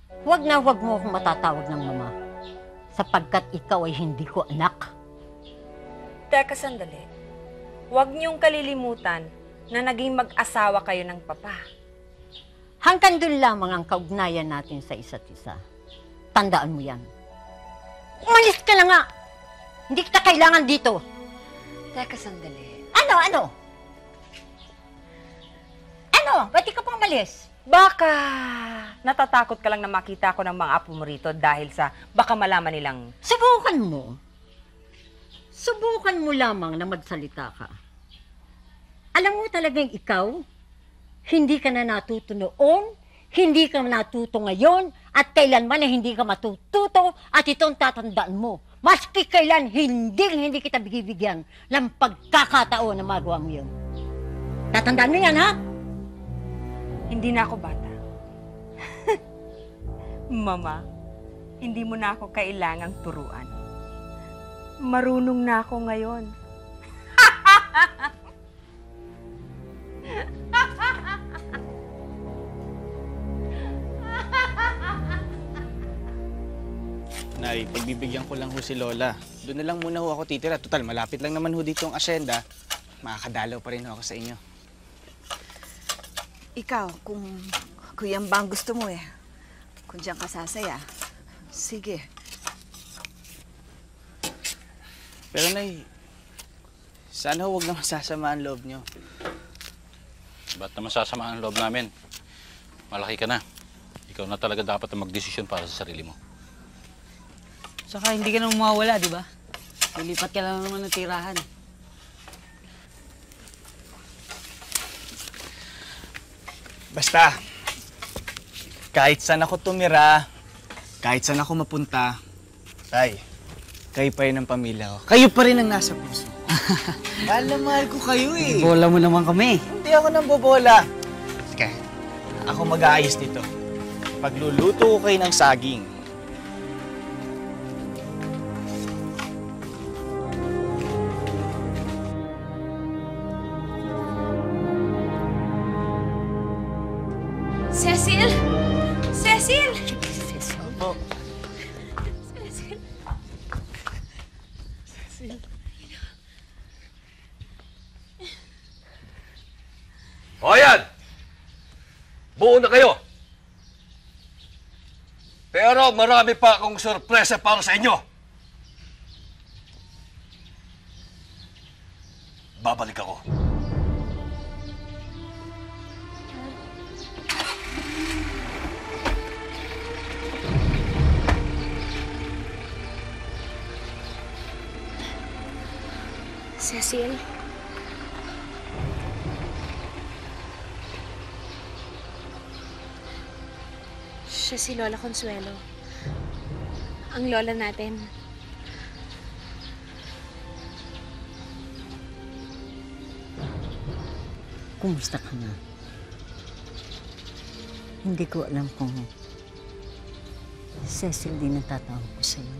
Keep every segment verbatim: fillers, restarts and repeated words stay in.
Huwag na huwag mo akong matatawag ng mama. Sapagkat ikaw ay hindi ko anak. Teka sandali. Huwag niyong kalilimutan na naging mag-asawa kayo ng papa. Hanggang doon lamang ang kaugnayan natin sa isa't isa. Tandaan mo yan. Umalis ka na nga! Hindi kita kailangan dito. Teka sandali. Ano, ano? Ano? Ba't di ka pa umalis? Baka natatakot ka lang na makita ko ng mga apo mo rito dahil sa baka malaman nilang... Subukan mo. Subukan mo lamang na magsalita ka. Alam mo talagang ikaw, hindi ka na natuto noon, hindi ka natuto ngayon, at kailanman na hindi ka matututo, at itong tatandaan mo. Maski kailan, hindi, hindi kita bigibigyan ng pagkakataon na magawa mo yun. Tatandaan mo yan, ha? Hindi na ako bata. Mama, hindi mo na ako kailangang turuan. Marunong na ako ngayon. Nay, pagbibigyan ko lang ho si Lola. Doon na lang muna ho ako titira. Total, malapit lang naman ho dito ang asyenda. Makakadalaw pa rin ho ako sa inyo. Ikaw, kung, kung yan ba ang gusto mo eh. Kung diyan ka sasaya, sige. Pero Nay, sana huwag naman sasama ang loob nyo. Ba't naman sasama ang loob namin? Malaki ka na. Ikaw na talaga dapat ang magdesisyon para sa sarili mo. Saka hindi ka nang mawawala, di ba? Lilipat ka lang naman ng tirahan. Basta, kahit saan ako tumira, kahit saan ako mapunta, Tay, kayo pa rin ang pamilya ko. Kayo pa rin ang nasa puso. Mahal na mahal ko kayo eh. Bola mo naman kami. Hindi ako nang bobola. Sige, ako mag-aayos dito. Pagluluto ko kayo ng saging. Cecil! Cecil! Cecil. Oh, Cecil! O yan! Buo na kayo! Pero marami pa akong sorpresa para sa inyo. Babalik ako. Cecil? Siya si Lola Consuelo. Ang lola natin. Kumusta ka na? Hindi ko alam kung Cecil din ang tatawag ko sa'yo.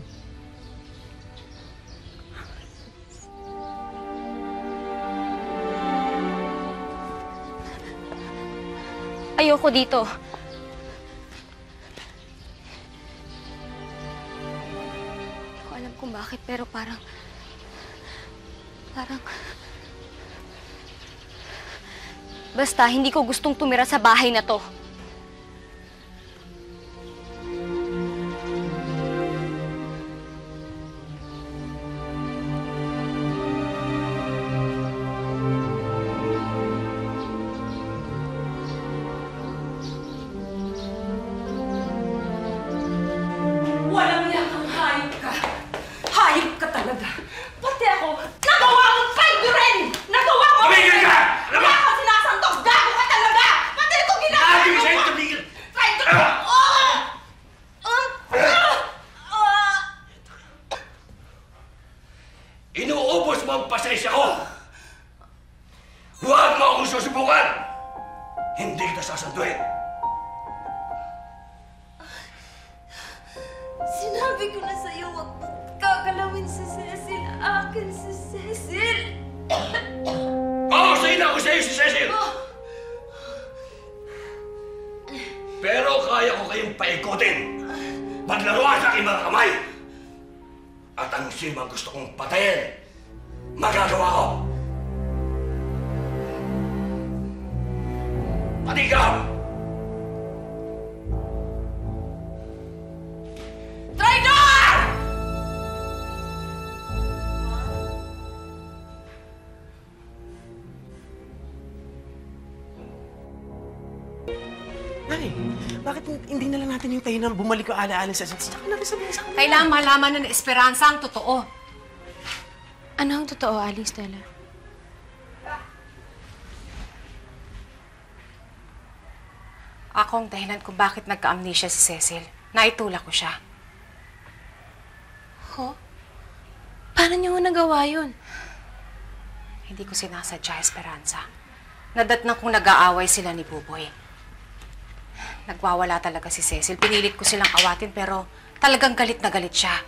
Ayoko dito. Hindi ko alam kung bakit, pero parang... Parang... Basta, hindi ko gustong tumira sa bahay na to. Walang yakang hayop ka. Hayop ka talaga. Pati ako, nagawa mong paldo rin! Nagawa mo! Tumigil ka! Alam mo! Wala akong sinasantok! Gago ka talaga! Pati ito ginagawa Sabi ko mo! sa'yo, tumigil! Paldo ka! Oh! Um, ah! Ah! Inuubos mo ang pasensya ko! Huwag mo akong susubukan! Hindi kita sasanduin! Sinabi ko na sa'yo, huwag mo kakalawin si Cecil. Akin si Cecil. Oo, sa'yo na ako sa'yo si Cecil! Pero kaya ko kayong paikutin. Maglaruan sa aking mga kamay. At ang sinong gusto kong patayin, magagawa ko. Pati ikaw! Traidor! Nay, bakit hindi na lang natin yung tayo na bumalik ko ala-ala sa Cecil? Tsaka na rin sabihin sa kanila. Kailangan malaman na ng Esperanza ang totoo. Ano ang totoo, Aling Stella? Ako ang dahilan kung bakit nagka-amnesia si Cecil. Naitulak ko siya. Ho? Paano niyo ho nagawa yun? Hindi ko sinasadya, Esperanza. Nadatnang kung nag-aaway sila ni Buboy. Nagwawala talaga si Cecil. Pinilit ko silang awatin pero talagang galit na galit siya.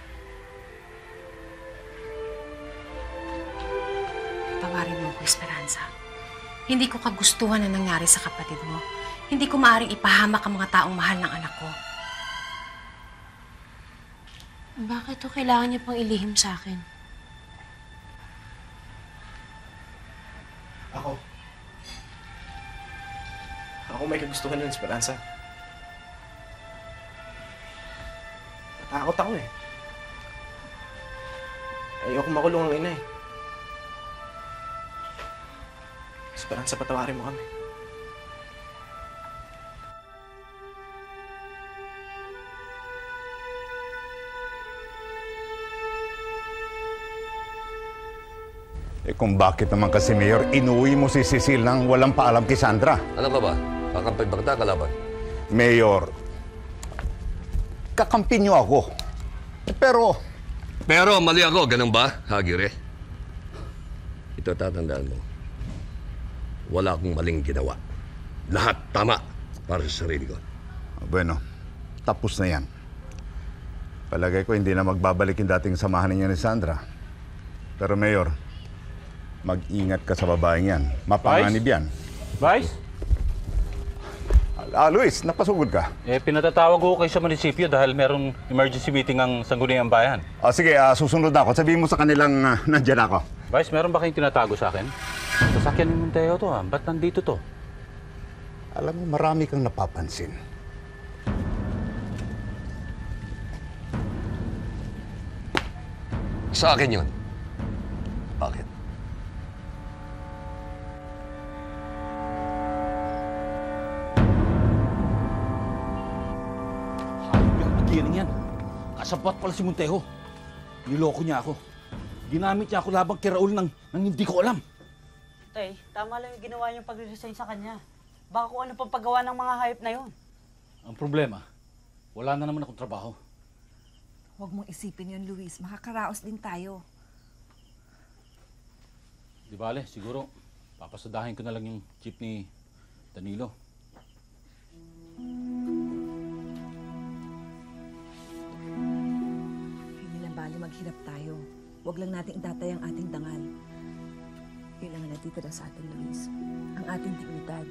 Tawarin mo ko, Esperanza. Hindi ko kagustuhan ang nangyari sa kapatid mo. Hindi ko maaaring ipahamak ang mga taong mahal ng anak ko. Bakit ho kailangan niyo pang ilihim sa akin? Ako. Ako may kagustuhan ng Esperanza. Natakot ako eh. Ayoko makulong ang ina eh. Esperanza, patawarin mo kami. Eh kung bakit naman kasi, Mayor, inuwi mo si Cecil nang walang paalam kay Sandra? Ano ka ba? Kakampi ba kita kalaban? Mayor, kakampi niyo ako. Eh, pero... Pero mali ako, ganun ba, Hagire? Ito tatandaan mo. Wala akong maling ginawa. Lahat tama para sa sarili ko. Bueno, tapos na yan. Palagay ko hindi na magbabalik yung dating samahan niya ni Sandra. Pero Mayor, mag-ingat ka sa babaeng yan. Mapanganib yan. Vice? Ah, Luis, napasugod ka. Eh, pinatatawag ko kayo sa munisipyo dahil merong emergency meeting ang Sangguniang Bayan. Ah, sige, ah, susunod na ako. Sabihin mo sa kanilang uh, nandiyan ako. Vice, meron ba kayong tinatago sa akin? Sasakyan ni Monteo to ha. Ba't nandito to? Alam mo, marami kang napapansin. Sa akin yun. Bakit? Hayop yung magiling yan. Kasapat pala si Montejo. Niloko niya ako. Ginamit niya ako labang kay Raul nang, nang hindi ko alam. Tay, tama lang yung ginawa niyong pag-resign sa kanya. Baka kung ano pang paggawa ng mga hayop na yon. Ang problema, wala na naman akong trabaho. Huwag mong isipin yun, Luis. Makakaraos din tayo. Di bale, siguro, papasadahin ko na lang yung jeep ni Danilo. Hindi na bali maghirap tayo. Huwag lang natin itatay ang ating dangal. Yun lang ang natitira sa atin, Luis. Ang ating dignidad.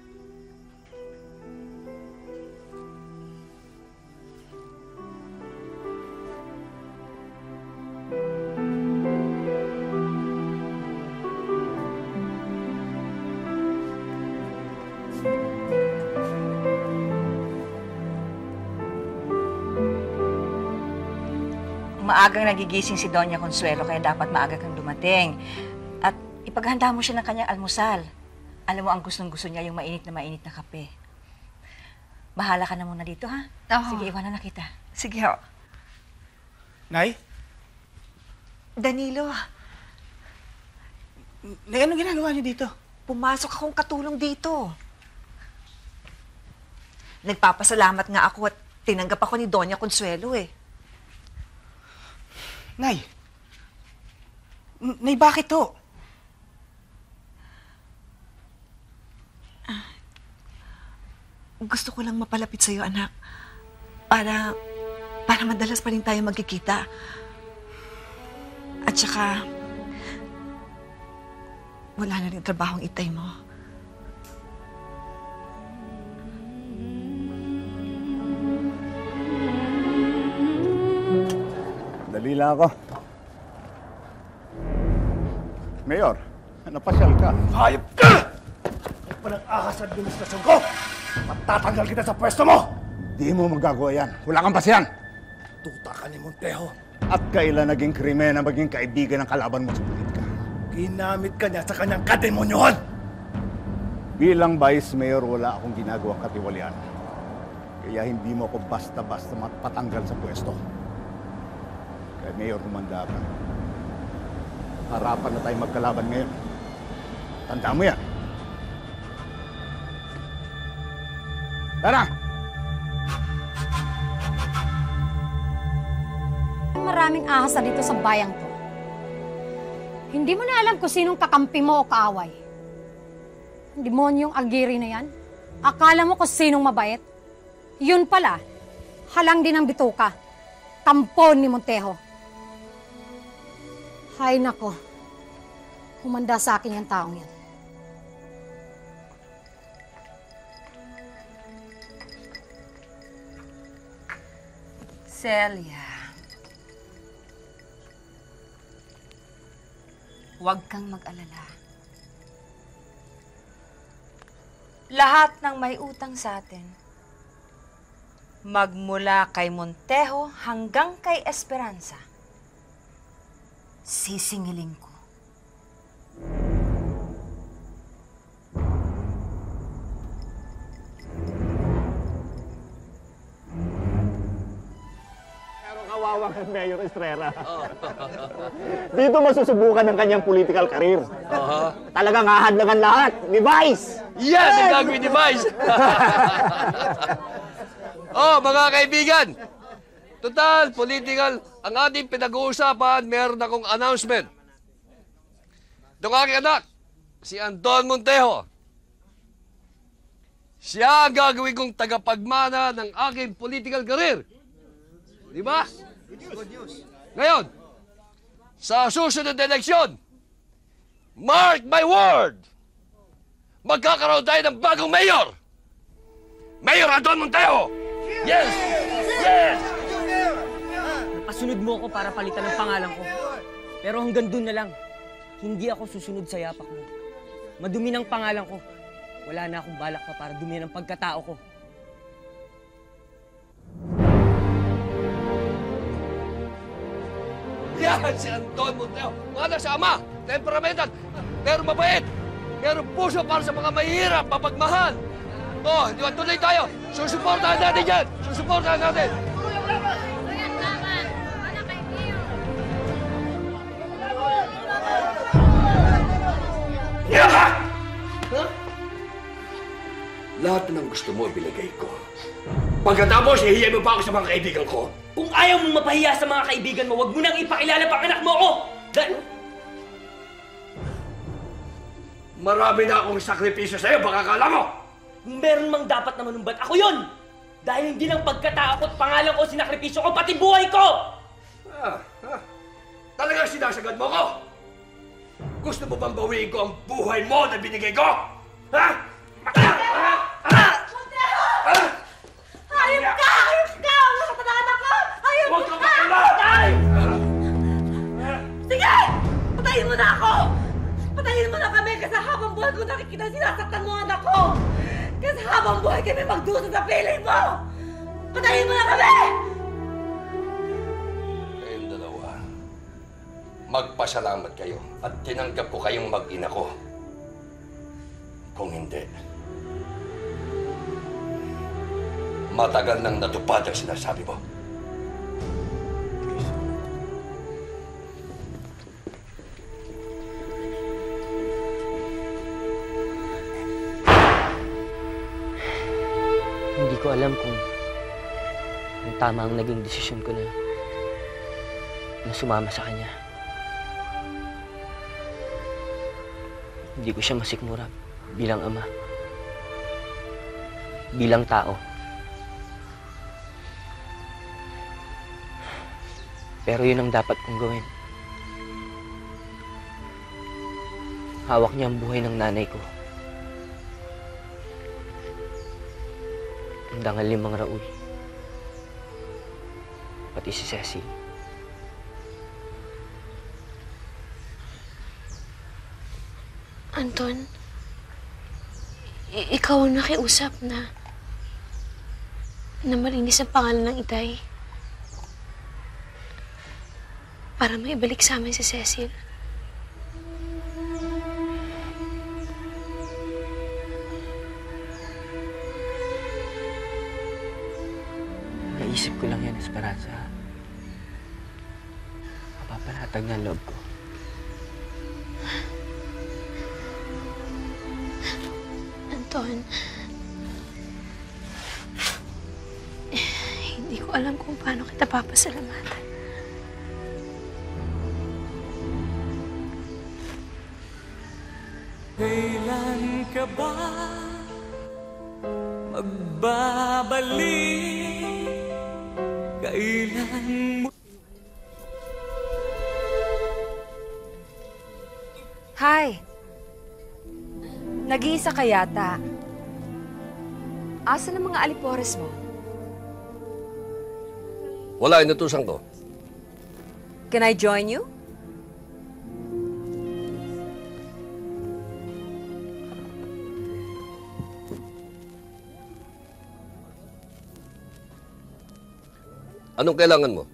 Maagang nagigising si Doña Consuelo kaya dapat maaga kang dumating. At ipaghanda mo siya ng kanyang almusal. Alam mo, ang gustong-gusto niya yung mainit na mainit na kape. Bahala ka na muna dito, ha? Oo. Sige, iwanan na kita. Sige, ho. Nay? Danilo, Nay, ano ginagawa niyo dito? pumasok akong katulong dito. Nagpapasalamat nga ako at tinanggap ako ni Doña Consuelo, eh. Nay? N- Nay, bakit to? Gusto ko lang mapalapit sa'yo, anak. Para, para madalas pa rin tayo magkikita. At saka, wala na rin trabahong itay mo. Maynila ako. Mayor, napasyal ka. Hayop ka! Huwag pa nag-ahas sa administrasyon ko! Matatanggal kita sa pwesto mo! Di mo magagawa yan. Wala kang pasyan. Tuta ka ni Montejo. At kailan naging krimen na maging kaibigan ng kalaban mo sa politika? Ginamit ka niya sa kanyang kademonyohan! Bilang Vice Mayor, wala akong ginagawang katiwalian. Kaya hindi mo ako basta-basta mapatanggal sa pwesto. Kaya Mayor, humanda ka. Harapan na tayo magkalaban ngayon. Tandaan mo yan. Tara! Maraming ahas na dito sa bayang to. Hindi mo na alam kung sinong kakampi mo o kaaway. Ang demonyong Agiri na yan. Akala mo kung sinong mabait. Yun pala, halang din ang bituka. Tampon ni Montejo. Hay nako. Humanda sa akin yung taong yan. Celia. Huwag kang mag-alala. Lahat ng may utang sa atin, magmula kay Montejo hanggang kay Esperanza, sisingilin ko. Kawawa kang Mayor Estrella. Dito masusubukan ng kanyang political career. Uh-huh. Talagang hahadlangan lahat ni Vice. Yan ang gagawin ni Vice. Oh, mga kaibigan. Total, political. Ang ating pinag-uusapan, meron akong announcement. Itong aking anak, si Anton Montejo. Siya ang gagawin kong tagapagmana ng aking political career. Di ba? Ngayon, sa susunod na eleksyon, mark my word, magkakaroon tayo ng bagong mayor. Mayor Anton Montejo! Yes! Yes! Napasunod mo ako para palitan ng pangalan ko. Pero hanggang dun na lang, hindi ako susunod sa yapak mo. Madumi ng pangalan ko. Wala na akong balak pa para dumi ng pagkatao ko. Yan si Anton Montejo. Mga nasama, temperamental, pero mabait. Pero puso para sa mga mahihirap, mapagmahal. Oh, di ba tuloy tayo? Susuportahan natin yan! Susuportahan natin! Yeah! Huh? Lahat ng gusto mo, binigay ko. Pagkatapos, ihiyay mo pa ako sa mga kaibigan ko. Kung ayaw mong mapahiya sa mga kaibigan mo, huwag mo nang ipakilala pang anak mo ako! Dahil... Marami na akong sakripisyo sa'yo, baka kala mo! Kung meron mang dapat na manumbat, ako yun! Dahil hindi lang pagkatao ko't pangalan ko sinakripisyo ko, pati buhay ko! Ah, ah. Talagang sinasagad mo ko? Gusto mo bang bawiin ko ang buhay mo na binigay ko? Ha? Hayop ka! Hayop ka! Wala ka na anak ko! Hayop Huwag ka ka! makulay! Sige! Patayin mo na ako! Patayin mo na kami kasi habang buhay ko nakikita sinasaktan mo anak ko! Kasi habang buhay kami magdusa sa piling mo! Patayin mo na kami! Kayong dalawa, magpasalamat kayo at tinanggap ko kayong mag-ina ko. Kung hindi, matagal nang natupad ang sinasabi mo. Hindi ko alam kung ang tama ang naging desisyon ko na na sumama sa kanya. Hindi ko siya masikmura bilang ama. Bilang tao. Pero yun ang dapat kong gawin. Hawak niya ang buhay ng nanay ko. Ang dangal ni Mang Raul. Pati si Cecil. Anton, i- ikaw ang nakiusap na na malinis ang pangalan ng itay. Para maibalik sa amin si Cecil. Naisip ko lang yan, Esperanza. Mapapalatag na ang loob ko. Anton, hindi ko alam kung paano kita papasalamatan. Kailan ka ba magbabalik? Kailan mo... Hi! Nag-iisa ka yata. Asa ng mga alipores mo? Wala, inutusan ko. Can I join you? Anong kailangan mo?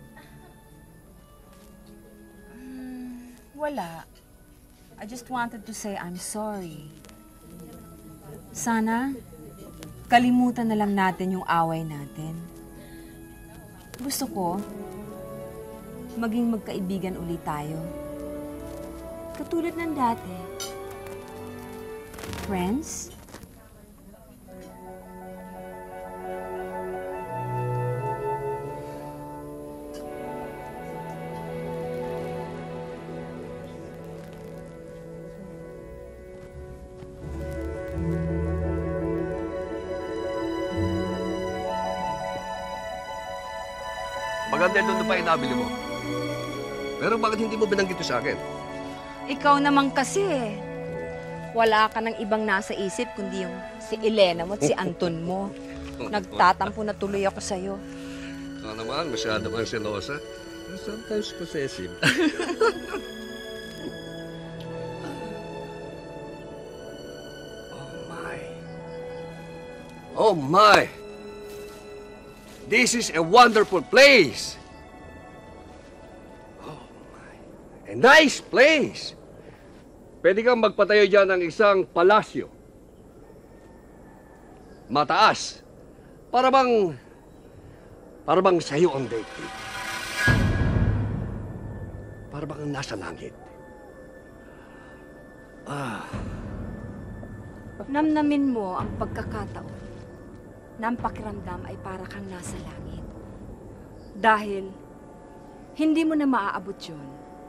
Wala. I just wanted to say I'm sorry. Sana, kalimutan na lang natin yung away natin. Gusto ko, maging magkaibigan ulit tayo. Katulad ng dati. Friends? Maganda yung lupa yung nabili mo. Pero bakit hindi mo binanggit ito sa akin? Ikaw naman kasi eh. Wala ka ng ibang nasa isip kundi yung si Elena mo at si Anton mo. Nagtatampo na tuloy ako sa'yo. Ikaw naman, masyado kang selosa. Sometimes possessive. Oh my. Oh my! This is a wonderful place! Oh my. A nice place! Pwede kang magpatayo dyan ng isang palasyo. Mataas. Para bang... Para bang sa'yo ang daigdig. Para bang nasa langit. Ah. Namnamin mo ang pagkakataon na ang pakiramdam ay para kang nasa langit. Dahil hindi mo na maaabot yun.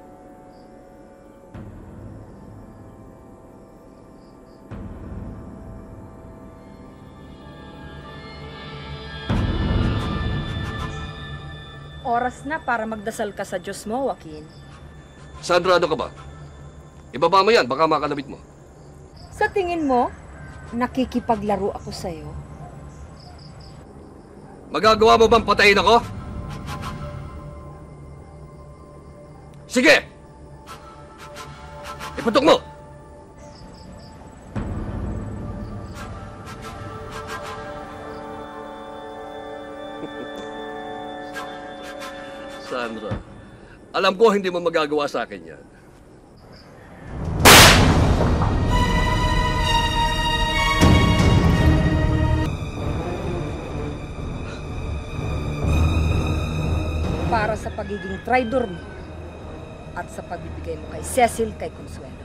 Oras na para magdasal ka sa Diyos mo, Joaquin. Sandra, ano ka ba? Ibaba mo yan, baka makalabit mo. Sa tingin mo, nakikipaglaro ako sa'yo? Magagawa mo bang patayin ako? Sige! Iputok mo! Sandra, alam ko hindi mo magagawa sa akin yan. Para sa pagiging traidor mo at sa pagbibigay mo kay Cecil kay Consuelo.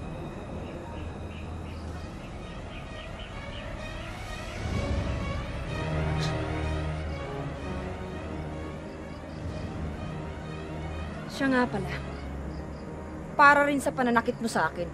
Siya nga pala. Para rin sa pananakit mo sa akin.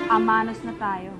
Amanos na tayo.